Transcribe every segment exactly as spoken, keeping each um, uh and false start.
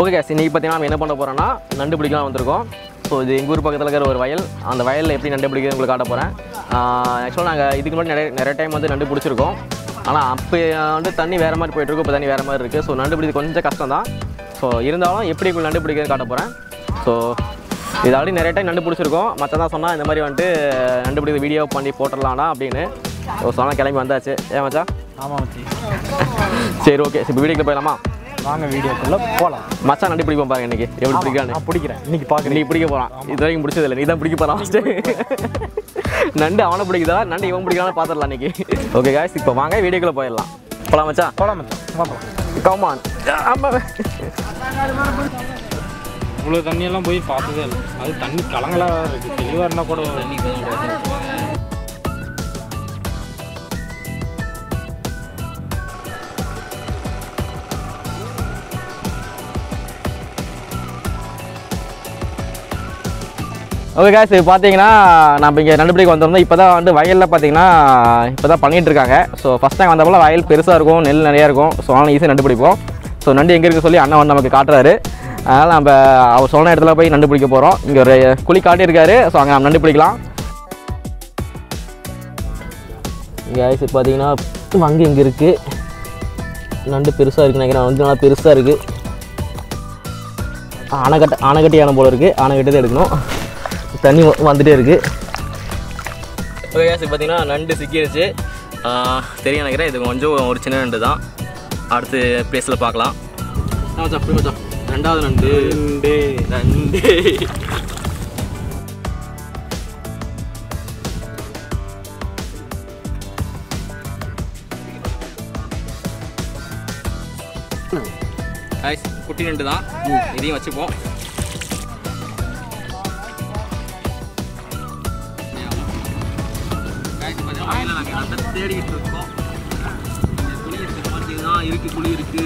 Okay case, இன்றைக்கி பார்த்தீங்கன்னா நம்ம என்ன பண்ண போகிறோன்னா நண்டு பிடிக்கலாம் வந்திருக்கோம். ஸோ இது எங்கள் ஊர் பக்கத்தில் இருக்கிற ஒரு வயல். அந்த வயலில் எப்படி நண்டு பிடிக்கிறது உங்களுக்கு காட்ட போகிறேன். ஆக்சுவலாக நாங்கள் இதுக்கு முன்னாடி நிறைய நிறைய டைம் வந்து நண்டு பிடிச்சிருக்கோம். ஆனால் அப்போ வந்து தண்ணி வேறு மாதிரி போய்ட்டுருக்கு, இப்போ தண்ணி வேறு மாதிரி இருக்குது. ஸோ நண்டு பிடிக்கிறது கொஞ்சம் கஷ்டம் தான். ஸோ இருந்தாலும் எப்படி உங்களுக்கு நண்டு பிடிக்கிறது காட்ட போகிறேன். ஸோ இது ஆல்ரெடி நிறைய டைம் நண்டு பிடிச்சிருக்கோம். மற்றதான் சொன்னால் இந்த மாதிரி வந்துட்டு நண்டு பிடிக்கிற வீடியோ பண்ணி போட்டுடலாம்டா அப்படின்னு ஒரு சொன்னால் கிளம்பி வந்தாச்சு. ஏன் மச்சா? ஆமாம் மச்சி. சரி ஓகே, இப்போ வீடியோக்கு போயிடலாமா? வாங்க வீடியோக்குள்ளே போகலாம். மச்சா நண்டு பிடிப்போம் பாருங்க. இன்றைக்கி எப்படி பிடிக்கான்னு நான் பிடிக்கிறேன். இன்றைக்கி பார்க்க நீ பிடிக்க போகிறான். இது வரைக்கும் பிடிச்சதில்லை, நீ தான் பிடிக்க போகிறான் ஃபஸ்ட்டு. நண்டு அவனை பிடிக்குதா, நண்டு இவன் பிடிக்கலான்னு பார்த்துடலாம் இன்றைக்கி. ஓகே காய்ஸ், இப்போ வாங்க வீடியோக்குள்ளே போயிடலாம். போகலாம் மச்சா? போகலாம் மச்சான், போகலாம். கமான். ஆமாம், இவ்வளோ தண்ணியெல்லாம் போய் பார்த்ததே இல்லை. அது தண்ணி கலங்களாக இருக்குது. தெளிவாக இருந்தால் கூட தண்ணி ஓகே காய்ஸ், இப்போ பார்த்தீங்கன்னா நம்ம இங்கே நண்டு பிடிக்க வந்திருந்தோம். இப்போ தான் வந்து வயலில் பார்த்தீங்கன்னா இப்போ தான் பண்ணிகிட்டு இருக்காங்க. ஸோ ஃபஸ்ட் டைம் வந்தப்போல வயல் பெருசாக இருக்கும், நெல் நிறையா இருக்கும். ஸோ அதனால் ஈஸியாக நண்டு பிடிப்போம். ஸோ நண்டு எங்கே இருக்குது சொல்லி அண்ணன் வந்து நமக்கு காட்டுறாரு. அதனால் நம்ம அவர் சொன்ன இடத்துல போய் நண்டு பிடிக்க போகிறோம். இங்கே ஒரு குழி காட்டியிருக்காரு. ஸோ அங்கே நம்ம நண்டு பிடிக்கலாம். காய்ஸ் இப்போ பார்த்தீங்கன்னா வங்கு இங்கே இருக்குது. நண்டு பெருசாக இருக்குன்னு நினைக்கிறேன். வந்து நல்லா பெருசாக இருக்குது. அணைக்கட்டை அணைக்கட்டியான போல் இருக்குது. அணைக்கட்டி தான் எடுக்கணும். தண்ணி வந்துகிட்டே இருக்குது. ஓகே கேஸ், இப்போ பார்த்தீங்கன்னா நண்டு சிக்கிடுச்சு. தெரியும் நினைக்கிறேன். இது கொஞ்சம் ஒரு சின்ன நண்டு தான். அடுத்து பிளேஸில் பார்க்கலாம். மச்சா அப்படி மச்சா ரெண்டாவது நண்டு நண்டு நண்டு குட்டி நண்டு தான். இதையும் வச்சுப்போம். தேடிக்கிட்டு இருக்கோம். குழி இருக்கு பார்த்தீங்கன்னா, இருக்கு குழி இருக்கு.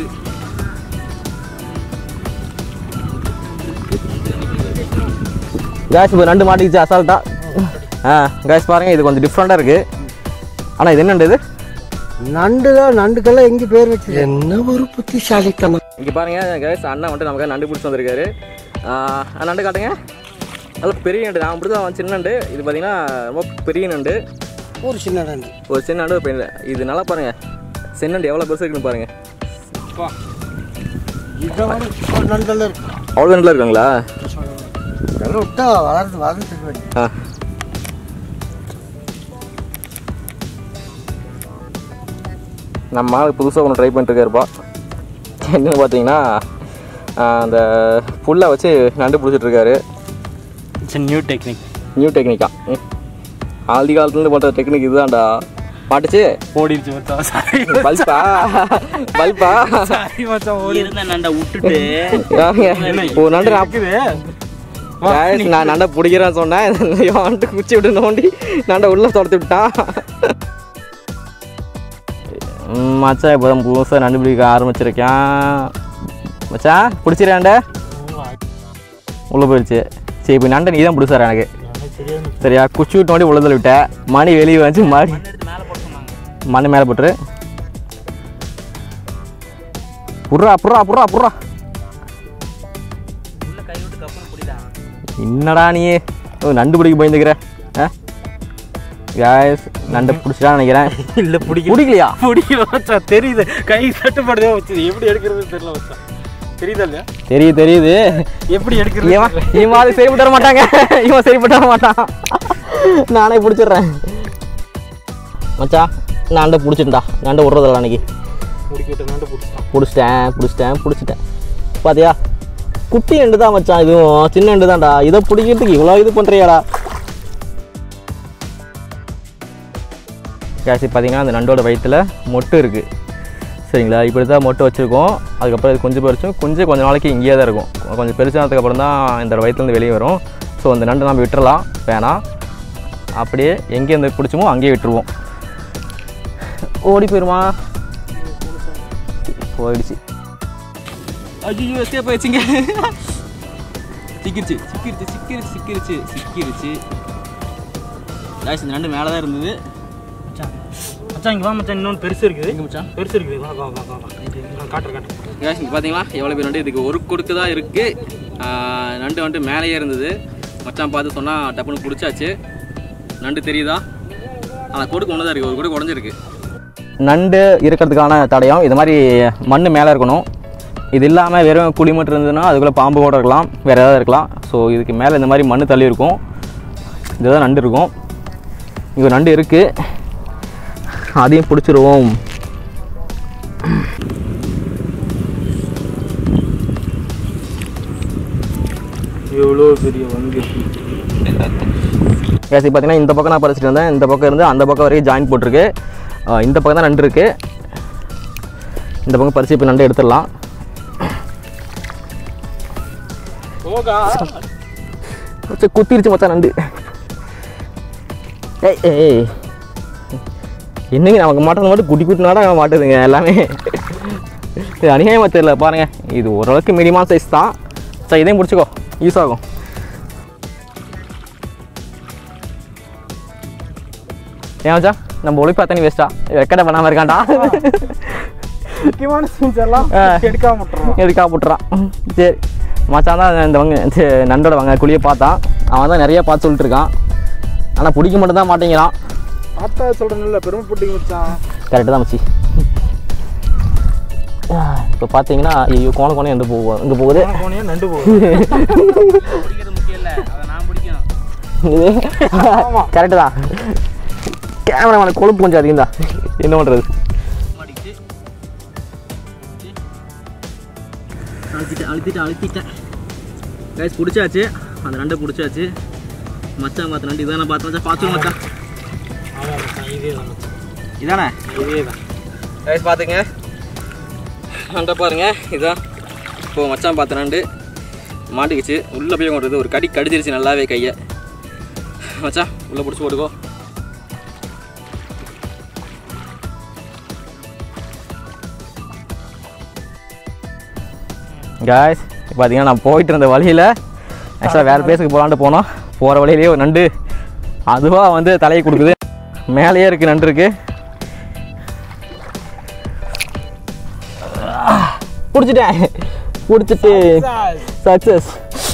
கேஸ் இப்போ நண்டு மாட்டிக்கிச்சு அசால்ட்டா. ஆ கேஸ் பாருங்க, இது கொஞ்சம் டிஃப்ரெண்டாக இருக்குது. ஆனால் இது என்ன இது? நண்டு தான். நண்டுக்கெல்லாம் எங்கே பேர் வச்சு என்ன ஒரு புத்திசாலித்தனம். இங்கே பாருங்க கேஸ், அண்ணன் வந்துட்டு நமக்கு நண்டு பிடிச்சி வந்திருக்காரு. நண்டு காட்டுங்க. நல்லா பெரிய நண்டு. நான் பிடிச்சா சின்ன நண்டு. இது பார்த்தீங்கன்னா ரொம்ப பெரிய நண்டு. ஒரு சின்ன நண்டு, ஒரு சின்ன நண்டு பெரிய. இது நல்லா பாருங்க, சின்ன நண்டு எவ்வளோ பெருசாக இருக்குன்னு பாருங்க. நண்டெல்லாம் இருக்கு. அவ்வளோ நண்டுலாம் இருக்குங்களா? இதெல்லாம் விட்டா வளர்ந்து வளர்ந்துட்டு வேண்டிய. ஆ நம்ம புதுசாக ஒன்று ட்ரை பண்ணிட்டுருக்காருப்பா. என்னென்னு பார்த்தீங்கன்னா அந்த புல்லை வச்சு நண்டு பிடிச்சிட்ருக்காரு. It's new technique. நியூ டெக்னிக்கா? ஆதி காலத்துலேருந்து போட்ட டெக்னிக் இதுதான்டா. பாட்டுச்சு ஓடிடுச்சு மச்சான். சாரி பல்பா பல்பா சாரி மச்சான். ஓடி இருந்த நண்டை விட்டுட்டு ஒரு நண்டு நாக்குது. நான் நண்டை பிடிக்கிறேன்னு சொன்னேன். வந்துட்டு குச்சி விட்டு நோண்டி நண்டை உள்ளே துரத்து விட்டான். மச்சா இப்போ தான் புதுசாக நண்டு பிடிக்க ஆரம்பிச்சிருக்கேன். மச்சா பிடிச்சிடாண்ட உள்ளே போயிடுச்சு. சரி இப்போ நண்டை நீ தான் பிடிச்சார எனக்கு. சரியா? குச்சி விட்டு நோண்டி உள்ளதில் விட்டேன். மணி வெளியே வந்து மணி மண் மேலே போட்டுரு. புட்றா புட்றா புட்றா புட்றா. என்னடா நீ நண்டு பிடிக்க போயிருந்துக்கிற? ஆ காய்ஸ், நண்டை பிடிச்சிட்டான்னு நினைக்கிறேன். இல்லை பிடிக்க பிடிக்கலையா? பிடிக்கல மச்சான். தெரியுது கை தட்டுப்படுதே வச்சு. எப்படி எடுக்கிறது தெரியல மச்சான். தெரியுதா இல்லையா? தெரியுது தெரியுது. எப்படி எடுக்கிறது? இவன் இவன் அது சரிப்பட்டு வர மாட்டாங்க. இவன் சரிப்பட்டு வர மாட்டான். நானே பிடிச்சிடுறேன். மச்சா நண்டை பிடிச்சிட்டா. நண்டை விட்றதில்ல அன்னைக்கு. முடிக்கிட்ட நண்டு பிடிச்சிட்டான். பிடிச்சிட்டேன் பிடிச்சிட்டேன் பிடிச்சிட்டேன். பார்த்தியா? குட்டி நண்டு தான் மச்சான். இதுவும் சின்ன நண்டு தான்டா. இதை பிடிக்கிறதுக்கு இவ்வளோ இது பண்ணுறியாடா? கேசி பார்த்தீங்கன்னா அந்த நண்டோட வயிற்றில் மொட்டு இருக்குது. சரிங்களா? இப்படி தான் மொட்டை வச்சுருக்கோம். அதுக்கப்புறம் இது கொஞ்சம் பெருசும் கொஞ்சம் கொஞ்சம் நாளைக்கு இங்கேயே தான் இருக்கும். கொஞ்சம் பெருசானதுக்கப்புறம் தான் இந்த வயிற்றுலேருந்து வெளியே வரும். ஸோ அந்த நண்டு நம்ம விட்டுறலாம், வேணாம். அப்படியே எங்கேருந்து பிடிச்சமோ அங்கேயே விட்டுருவோம். ஓடி போயிடுமா? போயிடுச்சு. ஐயோ எஸ்கேப் ஆயிடுச்சுங்க. சிக்கிருச்சு சிக்கிருச்சு சிக்கிருச்சு சிக்கிருச்சு சிக்கிருச்சு. காய்ஸ் இந்த நண்டு மேலே தான் இருந்தது. மச்சான் இங்கே வா மச்சான், இன்னொன்று பெருசு இருக்குது. இங்கே மச்சான் பெருசு இருக்குது, வா வா வா வா வா நான் காட்டுறேன் காட்டுறேன். கேஷ் இங்கே பார்த்தீங்களா எவ்வளோ பேர் நண்டு. இதுக்கு ஒரு கொடுக்கு தான் இருக்குது. நண்டு வந்துட்டு மேலேயே இருந்தது. மச்சான் பார்த்து சொன்னால் டப்புன்னு பிடிச்சாச்சு. நண்டு தெரியுதா? ஆனால் கொடுக்கு ஒன்று தான் இருக்குது, ஒரு கொடுக்கு உடஞ்சிருக்கு. நண்டு இருக்கிறதுக்கான தடயம் இது மாதிரி மண் மேலே இருக்கணும். இது இல்லாமல் வெறும் குழி மட்டும் இருந்ததுன்னா அதுக்குள்ளே பாம்பு கூட இருக்கலாம், வேறு ஏதாவது இருக்கலாம். ஸோ இதுக்கு மேலே இந்த மாதிரி மண் தள்ளி இருக்கும். இதுதான் நண்டு இருக்கும். இங்கே நண்டு இருக்குது, அதையும் பிடிச்சிருவோம். எவ்வளோ பெரிய வங்கி கேசி பார்த்தீங்கன்னா இந்த பக்கம் நான் பறிச்சிட்டு இருந்தேன். இந்த பக்கம் இருந்து அந்த பக்கம் வரைக்கும் ஜாயின் போட்டிருக்கு. இந்த பக்கம் தான் நண்டு இருக்குது. இந்த பக்கம் பறிச்சு இப்போ நண்டு எடுத்துடலாம். குத்திருச்சு மச்சான் நண்டு. ஏய் ஏய் என்னங்க நமக்கு மாட்டது மட்டும் குட்டி குட்டினாடா மாட்டுதுங்க எல்லாமே. இது அநியாயமாக தெரியல பாருங்கள். இது ஓரளவுக்கு மீடியமான சைஸ் தான். சார் இதையும் பிடிச்சிக்கோ, யூஸ் ஆகும். ஏன் மச்சா நம்ம ஒளிப்பா தண்ணி வேஸ்ட்டா வெக்கடை பண்ணாமல் இருக்காண்டா. முக்கியமான சீன்ஸ் எல்லாம் எடுக்காம விட்டுறான் எடுக்காம விட்டுறான். சரி மச்சான் தான் இந்த வங்க நண்டோட வங்க குழியை பார்த்தான். அவன் தான் நிறைய பார்த்து சொல்லிட்டு இருக்கான். ஆனால் பிடிக்க மட்டும் தான் மாட்டேங்கிறான். பார்த்தா சொல்கிறேன்ல, பெருமை போட்டிங்க மச்சான். கரெக்டு தான் மச்சி. இப்போ பார்த்தீங்கன்னா ஐயோ கோண கோணம் எந்த போவோம் இங்கே போகுது. கோணையா நண்டு போகுது. கரெக்டு தான். கேமரா கொழுப்பு கொஞ்சம் அதிகம் தான். என்ன பண்ணுறது? அழுத்திட்டேன் அழுத்திட்டேன் அழுத்திட்டேன் கைஸ் பிடிச்சாச்சு. அந்த நண்டை பிடிச்சாச்சு. மச்சான் பார்த்த நண்டு இதானே பார்த்து மச்சான் பார்த்து மச்சான். இதே தான் மச்சான், இதானே இதே தான் கைஸ் பார்த்துங்க. நண்டை பாருங்க இதான். இப்போது மச்சான் பார்த்த நண்டு மாட்டிக்கிச்சு. உள்ளே போய் கொண்டுறது ஒரு கடி கடிச்சிருச்சு நல்லாவே கையை. மச்சான் உள்ளே பிடிச்சி போட்டுக்கோ. காய்ஸ் பார்த்தீங்கன்னா நான் போயிட்டு இருந்த வழியில் ஆக்சுவலாக வேறு பிளேஸுக்கு போகலான்ட்டு போனோம். போகிற வழியிலேயே ஒரு நண்டு அதுவாக வந்து தலையை கொடுக்குது. மேலேயே இருக்குது நண்டு இருக்குது. பிடிச்சிட்டேன் பிடிச்சிட்டு சக்ஸஸ்.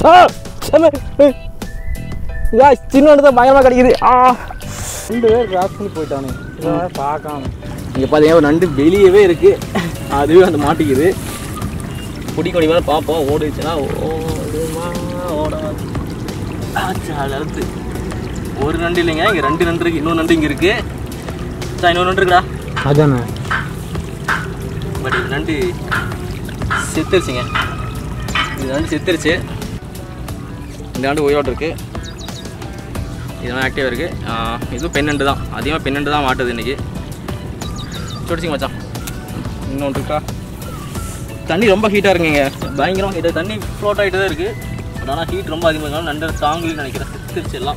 காய்ஸ் சின்ன நண்டு தான் பயங்கரமாக கிடைக்குது. ஆ ரெண்டு பேர் கிராஸ் பண்ணி போயிட்டானு பார்க்காம. இங்கே பார்த்தீங்கன்னா ஒரு நண்டு வெளியவே இருக்குது. அதுவே வந்து மாட்டிக்குது. குடி கொடி மேலே பார்ப்போம். ஓடிச்சுன்னா ஓடுமா ஓடாது. அழுத்து ஒரு நண்டு இல்லைங்க, இங்கே ரெண்டு நண்டு இருக்குது. இன்னொரு நண்டு இங்கே இருக்குது. சார் இன்னொரு நண்டு இருக்குடா. அதானே பட் இது நண்டு செத்துருச்சுங்க. இது நண்டு செத்துருச்சு. இந்த நண்டு உயிரோடு இருக்குது. இதெல்லாம் ஆக்டிவாக இருக்குது. இதுவும் பெண் நண்டு தான். அதிகமாக பெண் நண்டு தான் மாட்டுது இன்றைக்கி. சொடிச்சிங்க மச்சான். இன்னொன்று இருக்கா? தண்ணி ரொம்ப ஹீட்டாக இருக்குங்க, பயங்கரமாக ஹீட்டாக. தண்ணி ஃப்ளோட் ஆகிட்டு தான் இருக்குது. பட் ஆனால் ஹீட் ரொம்ப அதிகமாக இருந்தாலும் நண்டு தாங்கலன்னு நினைக்கிறேன். செத்துருச்சு எல்லாம்.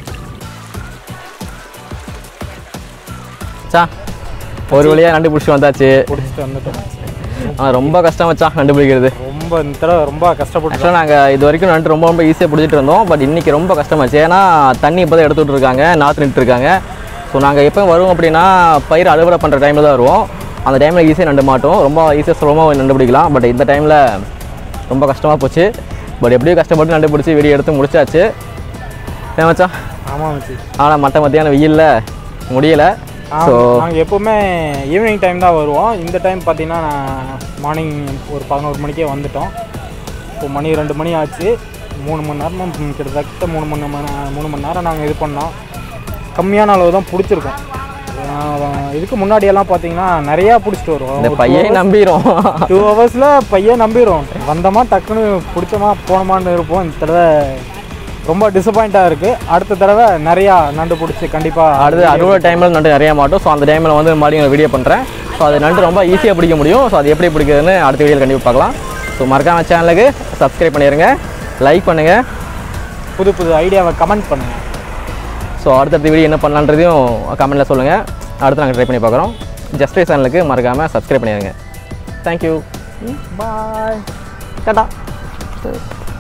சா ஒரு வழியாக நண்டு பிடிச்சி வந்தாச்சு. பிடிச்சிட்டு வந்துட்டோம். ஆனால் ரொம்ப கஷ்டம் வச்சான் நண்டு பிடிக்கிறது. ரொம்ப இந்த தடவை ரொம்ப கஷ்டப்பட்டு. ஆக்சுவலாக நாங்கள் இது வரைக்கும் நண்டு ரொம்ப ரொம்ப ஈஸியாக பிடிச்சிட்டு இருந்தோம். பட் இன்றைக்கி ரொம்ப கஷ்டமாச்சு. ஏன்னா தண்ணி இப்போ தான் எடுத்துகிட்டு இருக்காங்க, நாற்று நிட்டுருக்காங்க. ஸோ நாங்கள் எப்போ வருவோம் அப்படின்னா பயிர் அறுவடை பண்ணுற டைமில் தான் வருவோம். அந்த டைமில் ஈஸியாக நண்டு மாட்டோம். ரொம்ப ஈஸியாக சுலபமாக நண்டு பிடிக்கலாம். பட் இந்த டைமில் ரொம்ப கஷ்டமாக போச்சு. பட் எப்படியும் கஷ்டப்பட்டு நண்டு பிடிச்சி வெடி எடுத்து முடிச்சாச்சு. ஏமாச்சா? ஆமாம் மச்சி. ஆனால் மற்ற மத்தியான வெயிலில் முடியலை. ஸோ நாங்கள் எப்போவுமே ஈவினிங் டைம் தான் வருவோம். இந்த டைம் பார்த்தீங்கன்னா நான் மார்னிங் ஒரு பதினோரு மணிக்கே வந்துட்டோம். இப்போ மணி ரெண்டு மணி ஆச்சு. மூணு மணி நேரமும் கிட்டத்தட்ட மூணு மணி மூணு மணி நேரம் நாங்கள் இது பண்ணோம். கம்மியான அளவு தான் பிடிச்சிருக்கோம். இதுக்கு முன்னாடியெல்லாம் பார்த்தீங்கன்னா நிறையா பிடிச்சிட்டு வருவோம். இந்த பையன் நம்பிடும். டூ ஹவர்ஸில் பையன் நம்பிடும். வந்தோமா டக்குன்னு பிடிச்சோமா போனோமான்னு இருப்போம். இந்த தடவை ரொம்ப டிசப்பாயிண்ட்டாக இருக்குது. அடுத்த தடவை நிறையா நண்டு பிடிச்சி கண்டிப்பாக அடுத்து அறுவடை டைமில் நண்டு நிறையா மாட்டோம். ஸோ அந்த டைமில் வந்து மறுபடியும் வீடியோ பண்ணுறேன். ஸோ அது நண்டு ரொம்ப ஈஸியாக பிடிக்க முடியும். ஸோ அது எப்படி பிடிக்கிறதுன்னு அடுத்த வீடியோவில் கண்டிப்பாக பார்க்கலாம். ஸோ மறக்காம சேனலுக்கு சப்ஸ்கிரைப் பண்ணிடுங்க, லைக் பண்ணுங்கள், புது புது ஐடியாவை கமெண்ட் பண்ணுங்கள். ஸோ அடுத்தடுத்த வீடியோ என்ன பண்ணலான்றதையும் கமெண்ட்டில் சொல்லுங்கள். அடுத்து நாங்கள் ட்ரை பண்ணி பார்க்குறோம். ஜஸ்ட் சேனலுக்கு மறக்காமல் சப்ஸ்கிரைப் பண்ணிடுங்க. Thank you, bye, Tata.